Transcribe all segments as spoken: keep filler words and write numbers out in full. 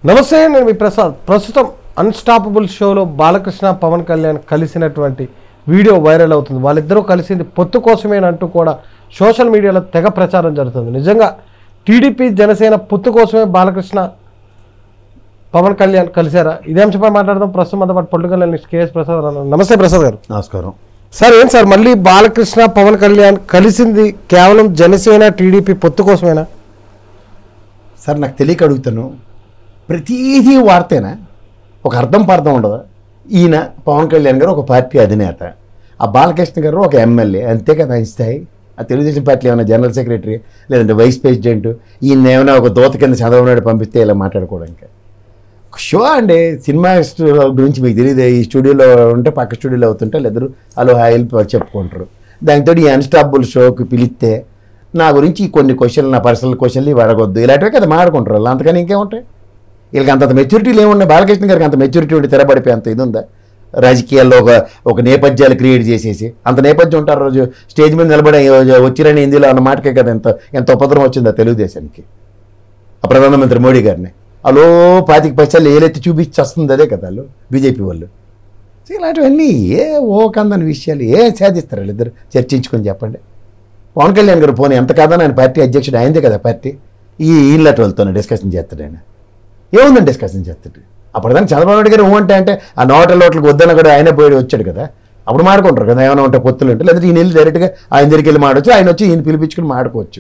నమస్తే, నేను మీ ప్రసాద్. ప్రస్తుతం అన్స్టాపబుల్ షోలో బాలకృష్ణ పవన్ కళ్యాణ్ కలిసినటువంటి వీడియో వైరల్ అవుతుంది. వాళ్ళిద్దరూ కలిసింది పొత్తు కోసమేనంటూ కూడా సోషల్ మీడియాలో తెగ ప్రచారం జరుగుతుంది. నిజంగా టీడీపీ జనసేన పొత్తు కోసమే బాలకృష్ణ పవన్ కళ్యాణ్ కలిశారా? ఇదే అంశంపై మాట్లాడదాం. ప్రస్తుతం అంతా పాటు పొలిటికల్ అనలిస్ట్ కేఎస్ ప్రసాద్ గారు. నమస్తే ప్రసాద్ గారు. నమస్కారం సార్. ఏం సార్, మళ్ళీ బాలకృష్ణ పవన్ కళ్యాణ్ కలిసింది కేవలం జనసేన టీడీపీ పొత్తు కోసమేనా? సార్, నాకు తెలియక అడుగుతాను. ప్రతిదీ వార్తేనా? ఒక అర్థం పార్థం ఉండదు. ఈయన పవన్ కళ్యాణ్ గారు ఒక పార్టీ అధినేత, ఆ బాలకృష్ణ గారు ఒక ఎమ్మెల్యే, అంతే కదా ఆయన స్థాయి. ఆ తెలుగుదేశం పార్టీ ఏమైనా జనరల్ సెక్రటరీ లేదంటే వైస్ ప్రెసిడెంట్, ఈయన ఏమైనా ఒక దోత కింద చంద్రబాబు నాయుడు పంపిస్తే ఇలా మాట్లాడుకోవడానికి షో అండి. సినిమా గురించి మీకు తెలియదు. ఈ స్టూడియోలో ఉంటే పక్క స్టూడియోలో అవుతుంటే లేదరు అలో హాయిల్ చెప్పుకుంటారు. దానితో ఈ అన్స్టాపబుల్ షోకి పిలిస్తే నా గురించి కొన్ని క్వశ్చన్లు, నా పర్సనల్ క్వశ్చన్లు ఇవి అడగొద్దు, ఇలాంటివే కదా మాట్లాడుకుంటారు వాళ్ళు. అంతకని ఇంకేముంటాయి వీళ్ళకి? అంత మెచ్యూరిటీలు ఏమున్నాయి? బాలకృష్ణ గారికి అంత మెచ్యూరిటీ ఉండి తెరబడిపోయి అంత ఇది ఉందా? రాజకీయాల్లో ఒక ఒక నేపథ్యాలు క్రియేట్ చేసేసి అంత నేపథ్యం ఉంటారు. రోజు స్టేజ్ మీద నిలబడి వచ్చిరని హిందీలో అన్న మాటకే కదా ఎంత ఎంత ఉపద్రవం వచ్చిందా తెలుగుదేశానికి, ఆ ప్రధానమంత్రి మోడీ గారిని. అలో పాతిక పైసలు ఏలెత్తి చూపించి వస్తుంది అదే కదా వాళ్ళు బీజేపీ వాళ్ళు. ఇలాంటివన్నీ ఏ ఓ కందని విషయాలు ఏ సాధిస్తారు వీళ్ళిద్దరు చర్చించుకొని చెప్పండి. పవన్ కళ్యాణ్ గారు పోనీ ఎంత కాదని ఆయన పార్టీ అధ్యక్షుడు ఆయనదే కదా పార్టీ. ఈ ఈళ్ళటి వాళ్ళతో డిస్కషన్ చేస్తాడు ఆయన. ఏముందని డిస్కషన్ చేస్తాడు? అప్పటిదాన్ని చంద్రబాబు నాయుడు గారు ఏమంటే అంటే ఆ నోటల లోట్లకి వద్దన్న కూడా ఆయనే పోయి వచ్చాడు కదా, అప్పుడు మాడుకుంటారు కదా ఏమైనా ఉంటే పొత్తులు ఉంటే. లేదంటే ఈయన వెళ్ళి డైరెక్ట్గా ఆయన దగ్గరికి వెళ్ళి మాడవచ్చు, ఆయన వచ్చి ఈయన పిలిపించుకుని మాడుకోవచ్చు.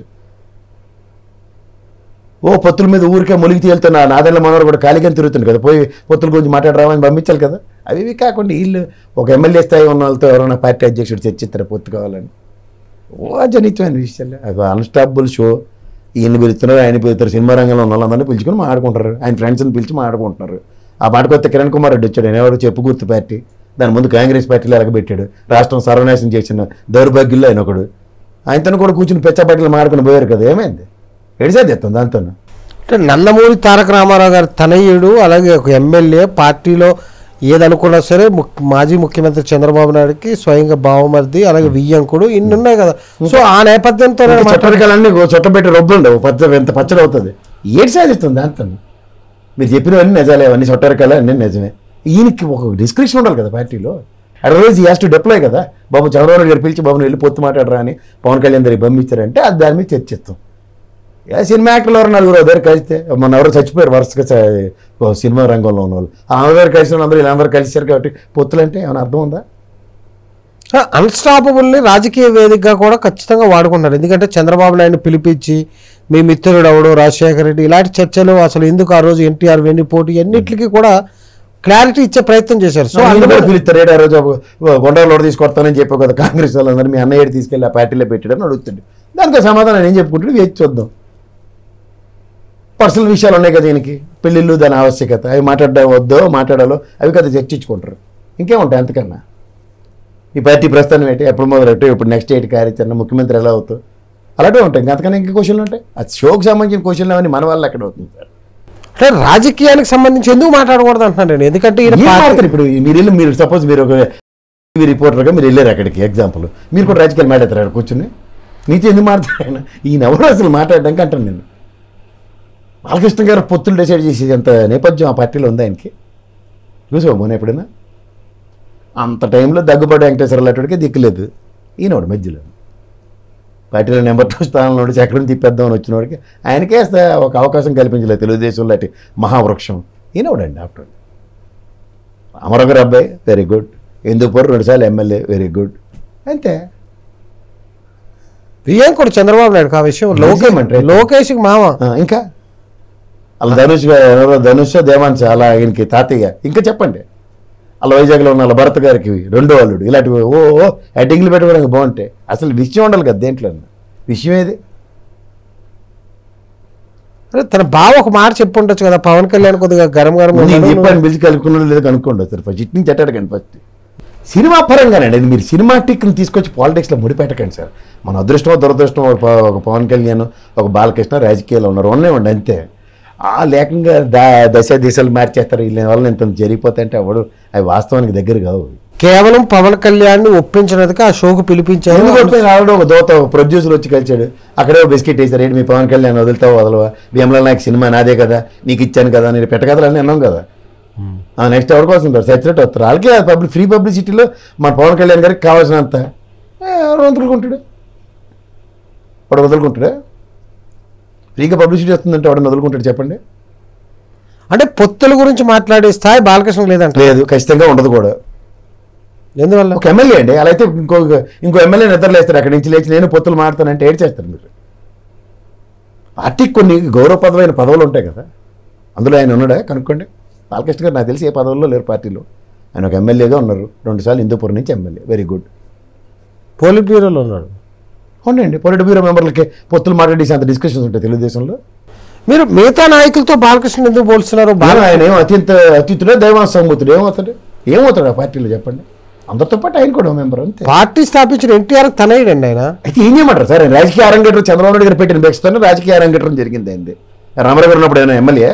ఓ పొత్తుల మీద ఊరికే ములిగి తేలుతున్న నాదెళ్ళ మనవరు కూడా ఖాళీగానే తిరుగుతుంది కదా, పోయి పొత్తుల గురించి మాట్లాడరామని పంపించాలి కదా. అవి ఇవి కాకుండా వీళ్ళు ఒక ఎమ్మెల్యే స్థాయి ఉన్న వాళ్ళతో ఎవరైనా పార్టీ అధ్యక్షుడు చర్చిస్తారు పొత్తు కావాలని. ఓ జనిత్వమైన విషయాలు. అది అన్స్టాపబుల్ షో. ఈయన పిలుస్తున్నారు, ఆయన పిలుస్తారు, సినిమా రంగంలో ఉన్న వాళ్ళందరినీ పిలుచుకొని మాట్లాడుకుంటారు, ఆయన ఫ్రెండ్స్ని పిలిచి మాట్లాడుకుంటున్నారు. ఆ మాటకొత్త కిరణ్ కుమార్ రెడ్డి వచ్చాడు, ఆయన ఎవరు చెప్పు గుర్తు పార్టీ, దాని ముందు కాంగ్రెస్ పార్టీలో ఎలగబెట్టాడు, రాష్ట్రం సర్వనాశనం చేసిన దౌర్భాగ్యుల్లో ఆయన ఒకడు. ఆయనతో కూడా కూర్చుని పెచ్చపార్టీలు మాడుకుని పోయారు కదా, ఏమైంది? ఎడిసారి చెప్తాను దాంతో. అంటే నందమూరి తారక రామారావు గారి తనయుడు, అలాగే ఒక ఎమ్మెల్యే, పార్టీలో ఏదనుకున్నా సరే మాజీ ముఖ్యమంత్రి చంద్రబాబు నాయుడుకి స్వయంగా బావమర్ది, అలాగే వియ్యంకుడు, ఇన్ని ఉన్నాయి కదా. సో ఆ నేపథ్యంతో చట్టరికాలన్నీ చొట్టబెట్టి రొబ్బుండవు, పచ్చ ఎంత పచ్చడి అవుతుంది. ఏడు సాధిస్తుంది దాంతో. మీరు చెప్పినవన్నీ నిజాలే, అవన్నీ చొట్టరికాలు అన్నీ నిజమే. ఈయనకి ఒక డిస్క్రిప్షన్ ఉండాలి కదా పార్టీలో. అదర్వైజ్ ఈ హ్యాస్ టు డిప్లాయ్ కదా. బాబు చంద్రబాబు నాయుడు గారు పిలిచి బాబుని వెళ్ళి పొత్తు మాట్లాడరా అని పవన్ కళ్యాణ్ దగ్గరికి పంపించారంటే అది దాని మీద చర్చిస్తాం. ఏ సినిమా యాక్టర్లు ఎవరు నలుగురు దగ్గర కలిస్తే మన ఎవరు చచ్చిపోయారు వరుసగా సినిమా రంగంలో ఉన్న వాళ్ళు, అందరూ కలిసిన అందరూ వీళ్ళందరూ కలిసారు కాబట్టి పొత్తులు అంటే ఏమైనా అర్థం ఉందా? అన్స్టాపబుల్ని రాజకీయ వేదికగా కూడా ఖచ్చితంగా వాడుకుంటారు. ఎందుకంటే చంద్రబాబు నాయుడు పిలిపించి మీ మిత్రుడు అవడు రాజశేఖర రెడ్డి ఇలాంటి చర్చలు అసలు ఎందుకు ఆ రోజు ఎన్టీఆర్ వెన్నుపోటు ఎన్నిటికీ కూడా క్లారిటీ ఇచ్చే ప్రయత్నం చేశారు. సో అందరూ పిలుస్తారు. ఏడు ఆ రోజు గొండవలోడు తీసుకొస్తానని చెప్పావు కదా కాంగ్రెస్ వాళ్ళందరూ, మీ అన్నయ్య తీసుకెళ్ళి ఆ పార్టీలో పెట్టాడని అడుగుతుంది. దానికి సమాధానం ఏం చెప్పుకుంటాడు వేచి చూద్దాం. పర్సనల్ విషయాలు ఉన్నాయి కదా దీనికి, పెళ్ళిళ్ళు, దాని ఆవశ్యకత, అవి మాట్లాడడం వద్దో మాట్లాడాలో అవి కదా చర్చించుకుంటారు. ఇంకేముంటాయి అంతకన్నా? ఈ పార్టీ ప్రస్థానం ఏంటి, ఎప్పుడు మొదలెట్టు, ఇప్పుడు నెక్స్ట్ ఏంటి కార్యాచరణ, ముఖ్యమంత్రి ఎలా అవుతావు, అలాగే ఉంటాయి. ఇంకా అంతకన్నా ఇంక క్వశ్చన్లు ఉంటాయి. అది షోకి సంబంధించిన క్వశ్చన్లు అవన్నీ మన వల్ల ఎక్కడ అవుతుంది సార్? అంటే రాజకీయానికి సంబంధించి ఎందుకు మాట్లాడకూడదు అంటున్నాను నేను. ఎందుకంటే ఇప్పుడు మీరు వెళ్ళి మీరు సపోజ్ మీరు ఒక రిపోర్టర్గా మీరు వెళ్ళారు అక్కడికి, ఎగ్జాంపుల్ మీరు కూడా రాజకీయాలు మాట్లాడతారు అక్కడ కూర్చుని, మీతో ఎందుకు మాట్లాడతారు ఆయన? ఈయన ఎవరు అసలు మాట్లాడడానికి అంటాను నేను. బాలకృష్ణ గారు పొత్తులు డిసైడ్ చేసేది అంత నేపథ్యం ఆ పార్టీలో ఉంది ఆయనకి. చూసావు మొన్న ఎప్పుడైనా? అంత టైంలో దగ్గుబాటి వెంకటేశ్వర లాంటికి దిక్కులేదు. ఈయనవాడు మధ్యలో పార్టీలో నెంబర్ టూ స్థానంలో వచ్చి ఎక్కడిని తిప్పేద్దామని వచ్చినవాడికి ఆయనకే ఒక అవకాశం కల్పించలేదు తెలుగుదేశం లాంటి మహావృక్షం. ఈయనవాడండి ఆఫ్టర్. అమరావు గారు అబ్బాయి వెరీ గుడ్, ఎందుకు రెండుసార్లు ఎమ్మెల్యే వెరీ గుడ్, అంతే. ప్రియాంకుడు చంద్రబాబు నాయుడు ఆ విషయం లోకేష్ లోకేష్ మామ. ఇంకా అలా ధనుష్ ధనుష్ దేవాన్స్ అలా ఆయనకి తాతయ్య. ఇంకా చెప్పండి, అలా వైజాగ్లో ఉన్న వాళ్ళ భరత్ గారికి రెండో అల్లుడు, ఇలాంటివి ఓ ఓ హెడ్డింగ్లు పెట్టుకోవడానికి బాగుంటాయి. అసలు విషయం ఉండాలి కదా దేంట్లో, విషయం ఏది? అరే తన బావ ఒక మాట చెప్పుండొచ్చు కదా, పవన్ కళ్యాణ్ కొద్దిగా గరం గరం చెప్పాను, పిలిచి కలుపుకున్నాడు లేదా కనుక్కోండి సార్. ఫస్ట్ ఇటు నుంచి అట్టాడకండి. ఫస్ట్ సినిమా పరంగానండి, మీరు సినిమాటిక్ని తీసుకొచ్చి పాలిటిక్స్లో ముడిపెట్టకండి సార్. మన అదృష్టమో దురదృష్టమో ఒక పవన్ కళ్యాణ్ ఒక బాలకృష్ణ రాజకీయాల్లో ఉన్నారు, ఉన్నాయండి అంతే. ఆ లేకంగా దా దశ దిశలు మార్చేస్తారు వీళ్ళ వల్ల ఇంత జరిగిపోతాయంటే అవ్వడు, అవి వాస్తవానికి దగ్గర కావు. కేవలం పవన్ కళ్యాణ్ ఒప్పించినందుకు ఆ షోకు పిలిపించారు. ఎందుకు ఒప్పించారు? ఆల్రెడీ ఒక దోత ప్రొడ్యూసర్ వచ్చి కలిచాడు, అక్కడే బిస్కెట్ వేసారు. ఏంటి మీ పవన్ కళ్యాణ్ వదులుతావు వదలవా, భీమలా నాయక్ సినిమా నాదే కదా, నీకు ఇచ్చాను కదా, నేను పెట్టకథలు అని అన్నాం కదా. నెక్స్ట్ ఎవరికి వస్తుంది సచ్చినట్టు వస్తారు. వాళ్ళకి పబ్లిక్ ఫ్రీ పబ్లిసిటీలో మన పవన్ కళ్యాణ్ గారికి కావాల్సినంత ఎవరు వదులుకుంటాడు, వాడు వదులుకుంటాడా? ఫ్రీగా పబ్లిసిటీ వస్తుందంటే వాడిని వదులుకుంటాడు చెప్పండి? అంటే పొత్తుల గురించి మాట్లాడే స్థాయి బాలకృష్ణ లేదంట. లేదు, ఖచ్చితంగా ఉండదు కూడా. ఎందువల్ల? ఒక ఎమ్మెల్యే అండి, అలా అయితే ఇంకో ఇంకో ఎమ్మెల్యే నిద్రలేస్తారు అక్కడి నుంచి లేచి నేను పొత్తులు మాడతానంటే ఏడు చేస్తారు మీరు. పార్టీకి కొన్ని గౌరవప్రదమైన పదవులు ఉంటాయి కదా, అందులో ఆయన ఉన్నాడా కనుక్కోండి. బాలకృష్ణ గారు నాకు తెలిసి ఏ పదవుల్లో లేరు పార్టీలో. ఆయన ఒక ఎమ్మెల్యేగా ఉన్నారు, రెండుసార్లు హిందూపూర్ నుంచి ఎమ్మెల్యే, వెరీ గుడ్. పోలిట్ బ్యూరోలో ఉన్నాడు. అవునండి, పొలిట్ బ్యూరో మెంబర్లకి పొత్తులు మాట్లాడేసి అంత డిస్కషన్స్ ఉంటాయి తెలుగుదేశంలో. మీరు మిగతా నాయకులతో బాలకృష్ణ ఎందుకు పోల్స్తున్నారు? బాగా ఆయన ఏమో అత్యంత అతిథుడే దైవాంశ సంబూతుడు, ఏమవుతాడు ఏమవుతాడు ఆ పార్టీలో చెప్పండి? అందరితో పాటు ఆయన కూడా మెంబర్ అంతే. పార్టీ స్థాపించిన ఎన్టీఆర్ తనయుడండి ఆయన. అయితే ఏం చేయమంటారు సార్? ఆయన రాజకీయ అరంగేట్రం చంద్రబాబు నాయుడు గారు పెట్టిన బెక్స్తో రాజకీయ అరంగేట్రం జరిగింది అయింది. రామారావు గారు ఉన్నప్పుడు ఆయన ఎమ్మెల్యే,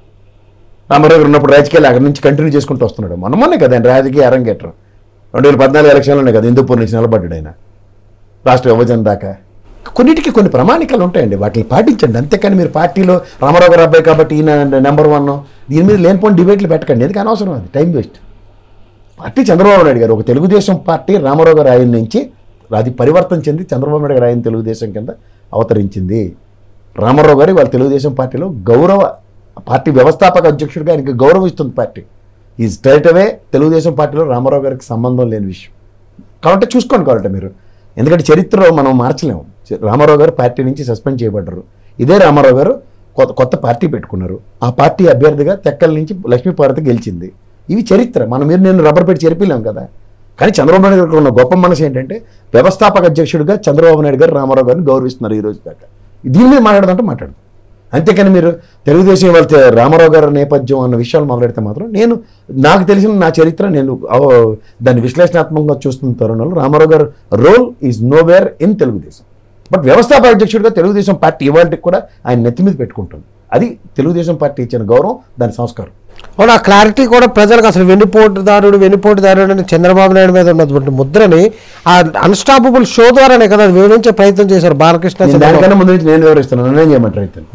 రామారావు గారు ఉన్నప్పుడు రాజకీయాలు అక్కడి నుంచి కంటిన్యూ చేసుకుంటూ వస్తున్నాడు. మొన్న మొన్నే కదా ఆయన రాజకీయ అరంగేట్రం, రెండు వేల పద్నాలుగు ఎలక్షన్లోనే కదా హిందూపూర్ నుంచి నిలబడ్డాడు ఆయన రాష్ట్ర విభజన దాకా. కొన్నిటికి కొన్ని ప్రమాణికాలు ఉంటాయండి, వాటిని పాటించండి. అంతేకాని మీరు పార్టీలో రామారావు గారు అబ్బాయి కాబట్టి ఈయన నెంబర్ వన్ దీని మీద లేనిపోయిన డిబేట్లు పెట్టకండి, ఎందుకు అనవసరం, అది time waste. Party Chandrababu Naidu గారు, ఒక తెలుగుదేశం పార్టీ రామారావు గారు ఆయన నుంచి అది పరివర్తన చెంది చంద్రబాబు నాయుడు గారు ఆయన తెలుగుదేశం కింద అవతరించింది. రామారావు గారు వాళ్ళ తెలుగుదేశం పార్టీలో గౌరవ పార్టీ వ్యవస్థాపక అధ్యక్షుడిగా ఆయనకి గౌరవిస్తుంది పార్టీ. ఈ స్ట్రైట్ అవే తెలుగుదేశం పార్టీలో రామారావు గారికి సంబంధం లేని విషయం కాబట్టి చూసుకోండి కావాలంటే మీరు, ఎందుకంటే చరిత్రలో మనం మార్చలేము. రామారావు గారు పార్టీ నుంచి సస్పెండ్ చేయబడ్డారు, ఇదే రామారావు గారు కొత్త కొత్త పార్టీ పెట్టుకున్నారు, ఆ పార్టీ అభ్యర్థిగా తెక్కల నుంచి లక్ష్మీపార్వతి గెలిచింది. ఇవి చరిత్ర, మనం మీరు నేను రబ్బర్ పెట్టి చెరిపిలేం కదా. కానీ చంద్రబాబు నాయుడు గారికి ఉన్న గొప్ప మనసు ఏంటంటే వ్యవస్థాపక అధ్యక్షుడిగా చంద్రబాబు నాయుడు గారు రామారావు గారిని గౌరవిస్తున్నారు ఈ రోజు దాకా. దీని మీద మాట్లాడదంటే మాట్లాడదు. అంతేకాని మీరు తెలుగుదేశం వాళ్ళ రామారావు గారి నేపథ్యం అన్న విషయాలు మాట్లాడితే మాత్రం నేను నాకు తెలిసిన నా చరిత్ర నేను దాన్ని విశ్లేషణాత్మకంగా చూస్తున్న తరుణంలో రామారావు గారు role is nowhere in Telugu Desam. But వ్యవస్థాపక అధ్యక్షుడిగా తెలుగుదేశం పార్టీ ఇవాళకి కూడా ఆయన నెత్తి మీద పెట్టుకుంటుంది. అది తెలుగుదేశం పార్టీ ఇచ్చిన గౌరవం, దాని సంస్కారం. అవును, ఆ క్లారిటీ కూడా ప్రజలకు అసలు వెన్నుపోటుదారుడు వెన్నుపోటుదారుడు అని చంద్రబాబు నాయుడు మీద ఉన్నటువంటి ముద్రని ఆ అన్స్టాపబుల్ షో ద్వారానే కదా వివరించే ప్రయత్నం చేశారు బాలకృష్ణ. దానికన్నా ముందు నుంచి నేను వివరిస్తున్నాను, నేను చేయమంటారు అయితే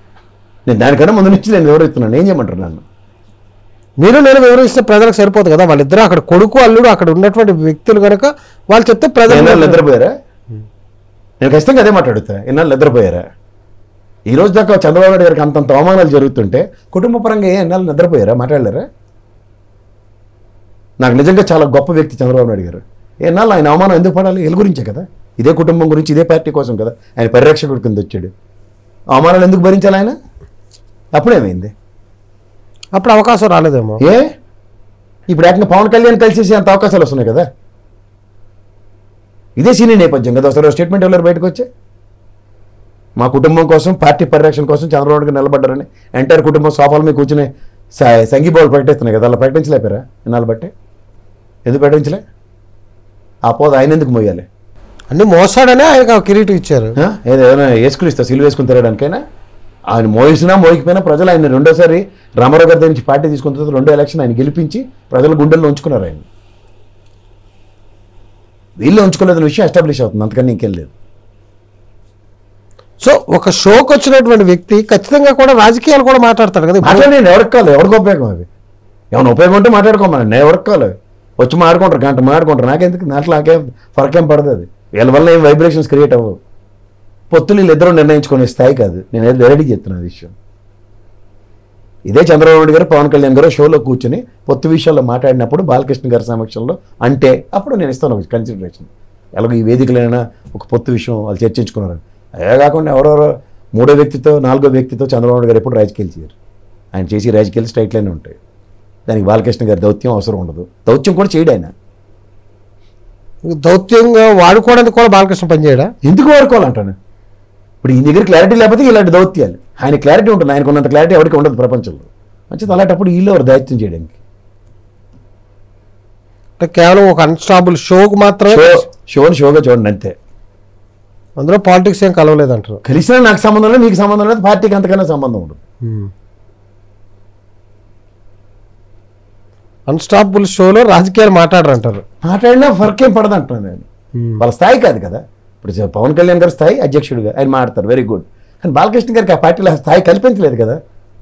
నేను దానికన్నా ముందు నుంచి నేను వివరిస్తున్నాను, ఏం చేయమంటారు నన్ను? మీరు నేను వివరిస్తే ప్రజలకు సరిపోదు కదా, వాళ్ళిద్దరు అక్కడ కొడుకు అల్లుడు అక్కడ ఉన్నటువంటి వ్యక్తులు కనుక వాళ్ళు చెప్తే ప్రజలు నిద్రపోయారా? నేను ఖచ్చితంగా అదే మాట్లాడుతా, ఎన్నాళ్ళు నిద్రపోయారా? ఈ రోజు దాకా చంద్రబాబు నాయుడు గారికి అంతంత అవమానాలు జరుగుతుంటే కుటుంబ పరంగా ఏ ఎన్నాళ్ళు నిద్రపోయారా? మాట్లాడలేరా? నాకు నిజంగా చాలా గొప్ప వ్యక్తి చంద్రబాబు నాయుడు గారు. ఎన్నాళ్ళు ఆయన అవమానం ఎందుకు పడాలి? వీళ్ళ గురించే కదా, ఇదే కుటుంబం గురించి, ఇదే పార్టీ కోసం కదా ఆయన పరిరక్షకుడి కింద వచ్చాడు. అవమానాలు ఎందుకు భరించాలి ఆయన? అప్పుడేమైంది? అప్పుడు అవకాశం రాలేదేమో. ఏ ఇప్పుడు ఏకంగా పవన్ కళ్యాణ్ కలిసేసి అంత అవకాశాలు వస్తున్నాయి కదా, ఇదే సీనియర్ నేపథ్యం కదా. ఒకసారి స్టేట్మెంట్ ఎవరు బయటకు వచ్చే మా కుటుంబం కోసం పార్టీ పరిరక్షణ కోసం చంద్రబాబు గారు నిలబడ్డారని ఎంటైర్ కుటుంబం సోఫాల మీద కూర్చుని సంఘీభావాలు ప్రకటిస్తున్నాయి కదా, అలా ప్రకటించలేపారా ఎన్నాళ్ళు బట్టే? ఎందుకు ప్రకటించలే? ఆ పోదు ఆయన ఎందుకు మోయాలి? అన్ని మోసాడనే ఆయన కిరీటం ఇచ్చారు. ఏదైనా వేసుకుని ఇస్తా సిలువ వేసుకుని తిరగడానికైనా? ఆయన మోయిసినా మోయికపోయినా ప్రజలు ఆయన రెండోసారి రామారావు గారి నుంచి పార్టీ తీసుకున్న తర్వాత రెండో ఎలక్షన్ ఆయన గెలిపించి ప్రజల గుండెల్లో ఉంచుకున్నారు. ఆయన వీళ్ళే ఉంచుకోలేదని విషయం ఎస్టాబ్లిష్ అవుతుంది, అంతకని ఇంకేం లేదు. సో ఒక షోకి వచ్చినటువంటి వ్యక్తి ఖచ్చితంగా కూడా రాజకీయాలు కూడా మాట్లాడతాడు కదా. అట్లా నేను ఎవరికి కావాలి, ఎవరికి ఉపయోగం అవి? ఏమైనా ఉపయోగం ఉంటే మాట్లాడుకోమని, నేను ఎవరికి కావాలి? వచ్చి మాట్లాడుకుంటారు, గంట మాట్లాడుకుంటారు, నాకెందుకు? దాంట్లో నాకేం ఫరకేం పడదు. అది వీళ్ళ వల్ల ఏం వైబ్రేషన్స్ క్రియేట్ అవ్వవు. పొత్తులు వీళ్ళు ఇద్దరు నిర్ణయించుకునే స్థాయి కాదు. నేను ఏదో వెరైటీ చెప్తున్నాను విషయం. ఇదే చంద్రబాబు నాయుడు గారు పవన్ కళ్యాణ్ గారు షోలో కూర్చొని పొత్తు విషయాల్లో మాట్లాడినప్పుడు బాలకృష్ణ గారి సమక్షంలో అంటే అప్పుడు నేను ఇస్తాను ఒక కన్సిడరేషన్. ఎలాగో ఈ వేదికలైనా ఒక పొత్తు విషయం వాళ్ళు చర్చించుకున్నారు. అదే కాకుండా ఎవరెవరో మూడో వ్యక్తితో నాలుగో వ్యక్తితో చంద్రబాబు నాయుడు గారు ఎప్పుడు రాజకీయాలు చేయరు. ఆయన చేసి రాజకీయాలు స్ట్రైట్ లైన్ ఉంటాయి. దానికి బాలకృష్ణ గారి దౌత్యం అవసరం ఉండదు. దౌత్యం కూడా చేయడు ఆయన. దౌత్యంగా వాడుకోవడానికి కూడా బాలకృష్ణ పనిచేయడా? ఎందుకు వాడుకోవాలంటాను? ఇప్పుడు ఈ దగ్గర క్లారిటీ లేకపోతే ఇలాంటి దౌత్యాలు. ఆయన క్లారిటీ ఉంటుంది, ఆయనకు ఉన్నంత క్లారిటీ ఎవరికి ఉండదు ప్రపంచంలో. మంచిది, అలాంటప్పుడు వీళ్ళు ఎవరు దౌత్యం చేయడానికి? కేవలం ఒక అన్స్టాబుల్ షోకు మాత్రమే షోని షోగా చూడండి అంతే. అందులో పాలిటిక్స్ ఏం కలవలేదంటారు. కలిసినా నాకు సంబంధం లేదు, మీకు సంబంధం లేదు, పార్టీకి అంతకన్నా సంబంధం ఉండదు. అన్స్టాపబుల్ షోలో రాజకీయాలు మాట్లాడరంటారు. మాట్లాడినా ఫర్క్ ఏం పడదు అంటున్నాను నేను. వాళ్ళ స్థాయి కాదు కదా. ఇప్పుడు పవన్ కళ్యాణ్ గారి స్థాయి అధ్యక్షుడిగా ఆయన మాట్లాడతారు, వెరీ గుడ్. కానీ బాలకృష్ణ గారికి ఆ పార్టీలో స్థాయి కల్పించలేదు కదా.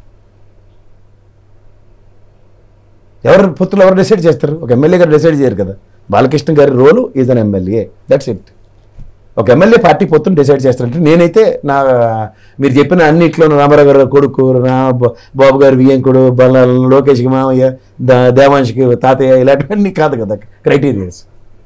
ఎవరు పొత్తులు ఎవరు డిసైడ్ చేస్తారు? ఒక ఎమ్మెల్యే గారు డిసైడ్ చేయరు కదా. బాలకృష్ణ గారి role is an MLA, that's it. ఒక ఎమ్మెల్యే పార్టీ పొత్తును డిసైడ్ చేస్తారంటే నేనైతే నా మీరు చెప్పిన అన్నిట్లో రామారావు గారు కొడుకు, నా బాబు గారు వియ్యంకుడు, బల లోకేష్కి మామయ్య, దేవాంష్కి తాతయ్య, ఇలాంటివన్నీ కాదు కదా క్రైటీరియాస్.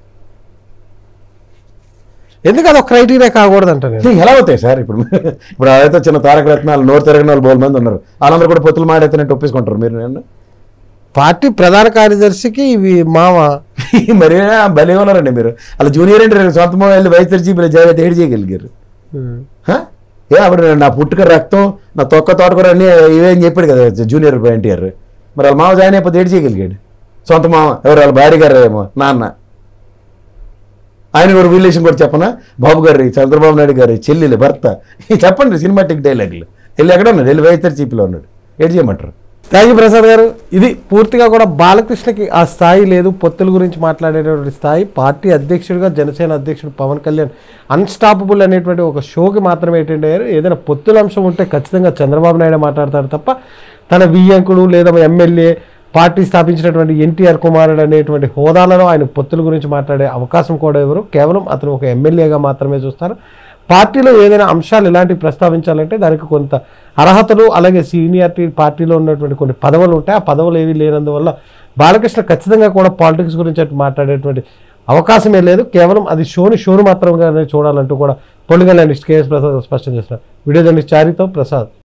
ఎందుకు అదొక క్రైటీరియా కాకూడదు అంటారు. ఎలా అవుతాయి సార్? ఇప్పుడు ఇప్పుడు అదైతే చిన్న తారక రత్నాలు నోరు తిరగని వాళ్ళు బోల్ మంది ఉన్నారు. వాళ్ళందరూ కూడా పొత్తులు మాడైతేనట్టు ఒప్పేసుకుంటారు మీరు. నేను పార్టీ ప్రధాన కార్యదర్శికి ఇవి మామ మరి భలే ఉన్నారండి మీరు. అలా జూనియర్ అంటే సొంత వెళ్ళి వయసు తెరిచి జాగ్రత్త ఏడు చేయగలిగారు. ఏ అప్పుడు నా పుట్టుక రక్తం, నా తొక్క తోటకూర అన్నీ ఇవేం చెప్పాడు కదా జూనియర్ ఎన్టీఆర్. మరి వాళ్ళ మామ జాయిన్ అయిపోతే ఏడు చేయగలిగాడు. సొంత మామ ఎవరు? వాళ్ళ భార్య గారు ఏమో నాన్న. ఆయన కూడా రిలేషన్ కూడా చెప్పనా? బాబు గారి, చంద్రబాబు నాయుడు గారి చెల్లెలు భర్త. చెప్పండి సినిమాటిక్ డైలాగులు. వెళ్ళి ఎక్కడ ఉన్నాడు? వెళ్ళి వయసు తెరిచిలో ఉన్నాడు. ఏడు చేయమంటారు? థ్యాంక్ యూ ప్రసాద్ గారు. ఇది పూర్తిగా కూడా బాలకృష్ణకి ఆ స్థాయి లేదు, పొత్తుల గురించి మాట్లాడేటువంటి స్థాయి. పార్టీ అధ్యక్షుడిగా జనసేన అధ్యక్షుడు పవన్ కళ్యాణ్ అన్స్టాపబుల్ అనేటువంటి ఒక షోకి మాత్రమే అటెండ్ అయ్యారు. ఏదైనా పొత్తుల అంశం ఉంటే ఖచ్చితంగా చంద్రబాబు నాయుడు మాట్లాడతారు తప్ప తన వియ్యంకుడు లేదా ఎమ్మెల్యే, పార్టీ స్థాపించినటువంటి ఎన్టీఆర్ కుమారుడు అనేటువంటి హోదాలలో ఆయన పొత్తుల గురించి మాట్లాడే అవకాశం కూడా ఎవరు, కేవలం అతను ఒక ఎమ్మెల్యేగా మాత్రమే చూస్తారు. పార్టీలో ఏదైనా అంశాలు ఇలాంటివి ప్రస్తావించాలంటే దానికి కొంత అర్హతలు, అలాగే సీనియారిటీ, పార్టీలో ఉన్నటువంటి కొన్ని పదవులు ఉంటాయి. ఆ పదవులు ఏవి లేనందువల్ల బాలకృష్ణ ఖచ్చితంగా కూడా పాలిటిక్స్ గురించి అటు మాట్లాడేటువంటి అవకాశమే లేదు. కేవలం అది షోని షోను మాత్రంగానే చూడాలంటూ కూడా పొలిటికల్ అనలిస్ట్ కేఎస్ ప్రసాద్ స్పష్టం చేస్తున్నారు. వీడియో జర్నలిస్ట్ చారితో ప్రసాద్.